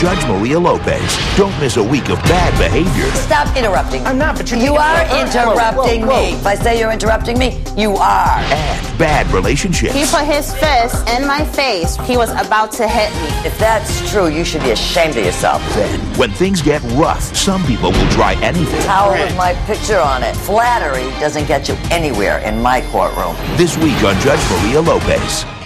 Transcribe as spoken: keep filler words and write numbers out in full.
Judge Maria Lopez. Don't miss a week of bad behavior. Stop interrupting. I'm not, but you You are uh, interrupting whoa, whoa, whoa. me. If I say you're interrupting me, you are. And bad relationships. He put his fist in my face. He was about to hit me. If that's true, you should be ashamed of yourself. Then, when things get rough, some people will try anything. Towel with my picture on it. Flattery doesn't get you anywhere in my courtroom. This week on Judge Maria Lopez.